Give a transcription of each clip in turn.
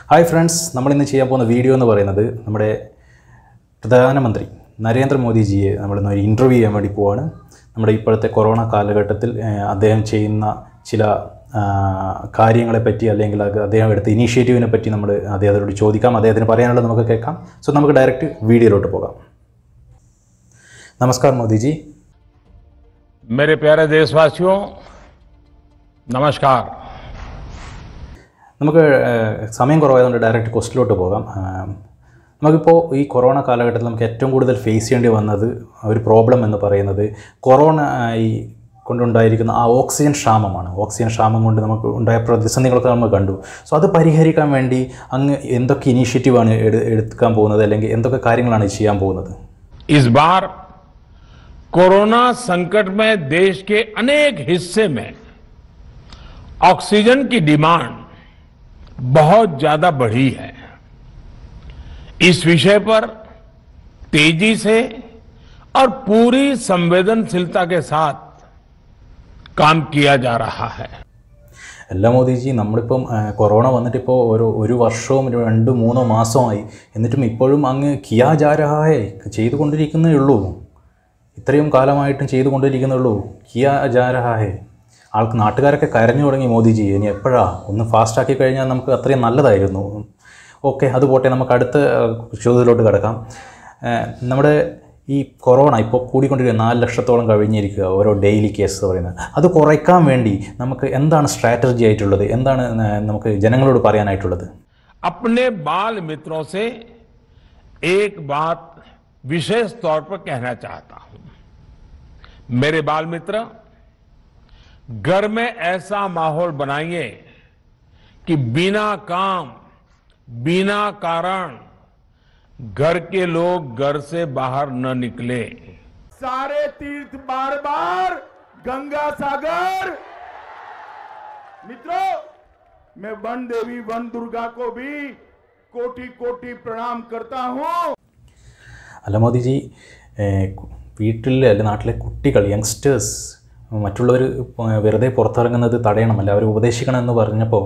Hi friends, നമ്മളിന്ന് ചെയ്യാൻ പോകുന്ന വീഡിയോ എന്ന് പറയുന്നത് നമ്മുടെ പ്രധാനമന്ത്രി നരേന്ദ്രമോദിജിയെ നമ്മളിന്ന് ഇൻ്റർവ്യൂ ചെയ്യാൻ വേണ്ടി പോവാണ്. നമ്മുടെ ഇപ്പോഴത്തെ കൊറോണ കാലഘട്ടത്തിൽ അദ്ദേഹം ചെയ്യുന്ന ചില കാര്യങ്ങളെപ്പറ്റി അല്ലെങ്കിൽ അദ്ദേഹം എടുത്ത ഇനീഷ്യേറ്റീവിനെ പറ്റി നമ്മൾ അദ്ദേഹത്തോട് ചോദിക്കാം. അദ്ദേഹത്തിന് പറയാനുള്ളത് നമുക്ക് കേൾക്കാം. സോ നമുക്ക് ഡയറക്റ്റ് വീഡിയോയിലോട്ട് പോകാം. नमस्कार मोदी जी. मेरे प्यारे देशवासियों, नमस्कार. നമുക്ക് സമയം കുറവായതുകൊണ്ട് ഡയറക്റ്റ് ക്വസ്റ്റിലോട്ട് പോകാം. നമുക്കിപ്പോൾ ഈ കൊറോണ കാലഘട്ടത്തിൽ നമുക്ക് ഏറ്റവും കൂടുതൽ ഫേസ് ചെയ്യേണ്ടി വന്നത് ഒരു പ്രോബ്ലം എന്ന് പറയുന്നത് കൊറോണ ഈ കൊണ്ടുണ്ടായിരിക്കുന്ന ആ ഓക്സിജൻ ക്ഷാമമാണ്. ഓക്സിജൻ ക്ഷാമം കൊണ്ട് നമുക്ക് ഉണ്ടായ പ്രതിസന്ധികളൊക്കെ നമ്മൾ കണ്ടു. സോ അത് പരിഹരിക്കാൻ വേണ്ടി അങ്ങ് എന്തൊക്കെ ഇനീഷ്യേറ്റീവാണ് എടുക്കാൻ പോകുന്നത്, അല്ലെങ്കിൽ എന്തൊക്കെ കാര്യങ്ങളാണ് ചെയ്യാൻ പോകുന്നത്? इस बार कोरोना संकट में देश के अनेक हिस्से में ऑक्सीजन की डिमांड बहुत ज्यादा बढ़ी है. इस विषय पर तेजी से और पूरी संवेदनशीलता के साथ काम किया जा रहा है. അല്ല മോദിജി, നമ്മളിപ്പം കൊറോണ വന്നിട്ടിപ്പോൾ ഒരു വർഷവും 2-3 മാസമായി, എന്നിട്ടും ഇപ്പോഴും അങ്ങ് കിയാ ജാ രഹാ ഹൈ, ചെയ്തുകൊണ്ടിരിക്കുന്നേ ഉള്ളൂ. ഇത്രയും കാലമായിട്ടും ചെയ്തുകൊണ്ടിരിക്കുന്നേ ഉള്ളൂ. കിയാ ജാ രഹാ ഹൈ. നാട്ടുകാരൊക്കെ കരഞ്ഞു തുടങ്ങി മോദിജി. ഇനി എപ്പോഴാണ് ഒന്ന് ഫാസ്റ്റാക്കി കഴിഞ്ഞാൽ നമുക്ക് അത്രയും നല്ലതായിരുന്നു. ഓക്കെ, അത് പോട്ടെ, നമുക്ക് അടുത്ത ചോദ്യത്തിലോട്ട് കിടക്കാം. നമ്മുടെ ഈ കൊറോണ ഇപ്പോൾ കൂടിക്കൊണ്ടിരിക്കുക 4 ലക്ഷത്തോളം കഴിഞ്ഞിരിക്കുക ഓരോ ഡെയിലി കേസ് പറയുന്നത്. അത് കുറയ്ക്കാൻ വേണ്ടി നമുക്ക് എന്താണ് സ്ട്രാറ്റജി ആയിട്ടുള്ളത്, എന്താണ് നമുക്ക് ജനങ്ങളോട് പറയാനായിട്ടുള്ളത്? अपने बाल मित्रों से एक बात विशेष तौर पर कहना चाहता हूं. मेरे बाल मित्र, घर में ऐसा माहौल बनाइए कि बिना काम, बिना कारण घर के लोग घर से बाहर न निकले. सारे तीर्थ बार बार गंगा सागर. मित्रों, मैं वन देवी वन दुर्गा को भी कोटि कोटि प्रणाम करता हूं. അല്ല മോദിജി, വീട്ടിലെ അല്ലെ നാട്ടിലെ കുട്ടികൾ, യങ്സ്റ്റേഴ്സ്, മറ്റുള്ളവർ വെറുതെ പുറത്തിറങ്ങുന്നത് തടയണം, അല്ല അവർ ഉപദേശിക്കണം എന്ന് പറഞ്ഞപ്പോൾ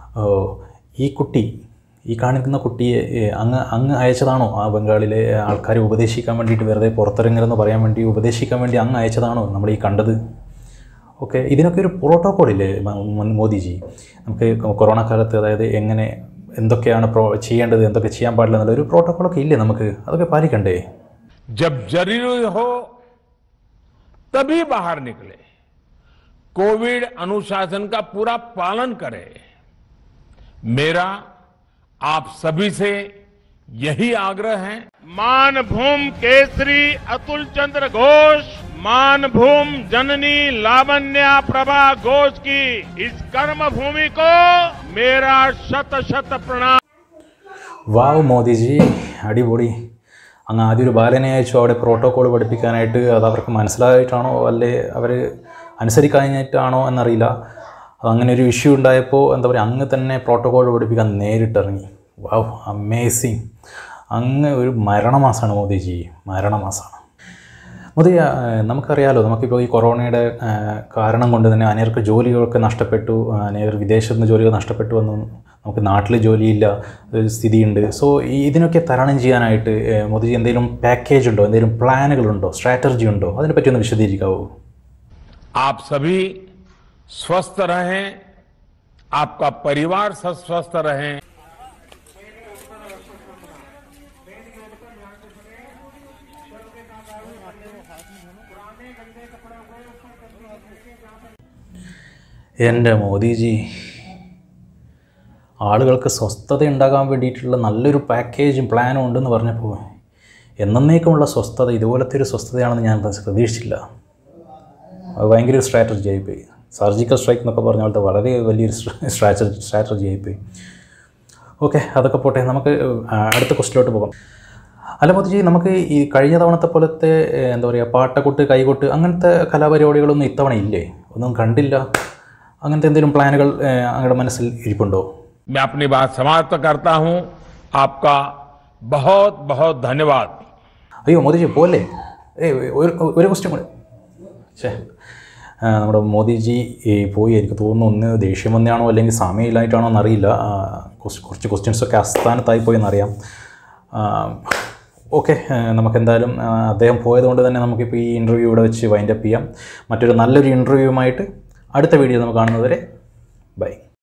ഈ കാണിക്കുന്ന കുട്ടിയെ അങ്ങ് അയച്ചതാണോ? ആ ബംഗാളിലെ ആൾക്കാരെ ഉപദേശിക്കാൻ വേണ്ടിയിട്ട്, വെറുതെ പുറത്തിറങ്ങരുതെന്ന് പറയാൻ വേണ്ടി ഉപദേശിക്കാൻ വേണ്ടി അങ്ങ് അയച്ചതാണോ നമ്മൾ ഈ കണ്ടത്? ഓക്കെ, ഇതിനൊക്കെ ഒരു പ്രോട്ടോക്കോളില്ലേ മോദിജി? നമുക്ക് കൊറോണ കാലത്ത് അതായത് എങ്ങനെ എന്തൊക്കെയാണ് ചെയ്യേണ്ടത്, എന്തൊക്കെ ചെയ്യാൻ പാടില്ല എന്നുള്ള ഒരു പ്രോട്ടോക്കോളൊക്കെ ഇല്ലേ നമുക്ക്? അതൊക്കെ പാലിക്കണ്ടേ? जब जरूरी हो तभी बाहर निकले. कोविड अनुशासन का पूरा पालन करें. मेरा आप सभी से यही आग्रह है. मानभूम केसरी अतुल चंद्र घोष, मानभूम जननी लावण्या प्रभा घोष की इस कर्म भूमि को मेरा शत शत प्रणाम. വാവ് മോദിജി, അടിപൊളി. അങ്ങ് ആദ്യം ഒരു ബാലനെ അയച്ചു അവിടെ പ്രോട്ടോക്കോൾ പഠിപ്പിക്കാനായിട്ട്. അത് അവർക്ക് മനസ്സിലായിട്ടാണോ അല്ലേ അവർ അനുസരിക്കാനായിട്ടാണോ എന്നറിയില്ല. അങ്ങനെ ഒരു ഇഷ്യൂ ഉണ്ടായപ്പോൾ എന്താ പറയുക, അങ്ങ് തന്നെ പ്രോട്ടോക്കോൾ പഠിപ്പിക്കാൻ നേരിട്ടിറങ്ങി. വാവ്, അമേസിങ്. അങ്ങ് ഒരു മരണമാസമാണ് മോദിജി, മരണമാസമാണ്. മോദി, നമുക്കറിയാലോ, നമുക്കിപ്പോൾ ഈ കൊറോണയുടെ കാരണം കൊണ്ട് തന്നെ അനേർക്ക് ജോലികളൊക്കെ നഷ്ടപ്പെട്ടു, അനേകർ വിദേശത്ത് നിന്ന് ജോലികൾ നഷ്ടപ്പെട്ടു വന്നു, നമുക്ക് നാട്ടിൽ ജോലിയില്ല ഒരു സ്ഥിതിയുണ്ട്. സോ ഇതിനൊക്കെ തരണം ചെയ്യാനായിട്ട് മോദിജി എന്തെങ്കിലും പാക്കേജ് ഉണ്ടോ, എന്തെങ്കിലും പ്ലാനുകളുണ്ടോ, സ്ട്രാറ്റജി ഉണ്ടോ? അതിനെപ്പറ്റി ഒന്ന് വിശദീകരിക്കാവോ? आप सभी स्वस्थ रहें, आपका परिवार सब स्वस्थ रहे. എൻ്റെ മോദിജി, ആളുകൾക്ക് സ്വസ്ഥത ഉണ്ടാകാൻ വേണ്ടിയിട്ടുള്ള നല്ലൊരു പാക്കേജും പ്ലാനും ഉണ്ടെന്ന് പറഞ്ഞപ്പോൾ എന്നേക്കുമുള്ള സ്വസ്ഥത, ഇതുപോലത്തെ ഒരു സ്വസ്ഥതയാണെന്ന് ഞാൻ പ്രതീക്ഷിച്ചില്ല. അത് ഭയങ്കര ഒരു സ്ട്രാറ്റജി ആയിപ്പോയി. സർജിക്കൽ സ്ട്രൈക്ക് എന്നൊക്കെ പറഞ്ഞ പോലത്തെ വളരെ വലിയൊരു സ്ട്രാറ്റജി ആയിപ്പോയി. ഓക്കെ, അതൊക്കെ പോട്ടെ, നമുക്ക് അടുത്ത ക്വസ്റ്റിലോട്ട് പോകാം. അല്ല മോദിജി, നമുക്ക് ഈ കഴിഞ്ഞ തവണത്തെ പോലത്തെ എന്താ പറയുക, പാട്ടക്കൊട്ട്, കൈകൊട്ട്, അങ്ങനത്തെ കലാപരിപാടികളൊന്നും ഇത്തവണ ഇല്ലേ? ഒന്നും കണ്ടില്ല. അങ്ങനത്തെ എന്തെങ്കിലും പ്ലാനുകൾ അങ്ങയുടെ മനസ്സിൽ ഇരിപ്പുണ്ടോ? मैं अपनी बात समाप्त करता हूं. आपका बहुत बहुत धन्यवाद. അയ്യോ മോദിജി പോലെ ഒരു ക്വസ്റ്റ്യൻ കൂടെ. നമ്മുടെ മോദിജി പോയി എനിക്ക് തോന്നുന്നു ഒന്ന് ദേഷ്യം വന്നെയാണോ അല്ലെങ്കിൽ സമയമില്ലായിട്ടാണോ എന്നറിയില്ല. കുറച്ച് ക്വസ്റ്റ്യൻസൊക്കെ അസ്ഥാനത്തായി പോയെന്നറിയാം. ഓക്കെ, നമുക്കെന്തായാലും അദ്ദേഹം പോയതുകൊണ്ട് തന്നെ നമുക്കിപ്പോൾ ഈ ഇൻ്റർവ്യൂ ഇവിടെ വെച്ച് വൈൻഡപ്പ് ചെയ്യാം. മറ്റൊരു നല്ലൊരു ഇൻ്റർവ്യൂവുമായിട്ട് അടുത്ത വീഡിയോ നമുക്ക് കാണുന്നതുവരെ ബൈ.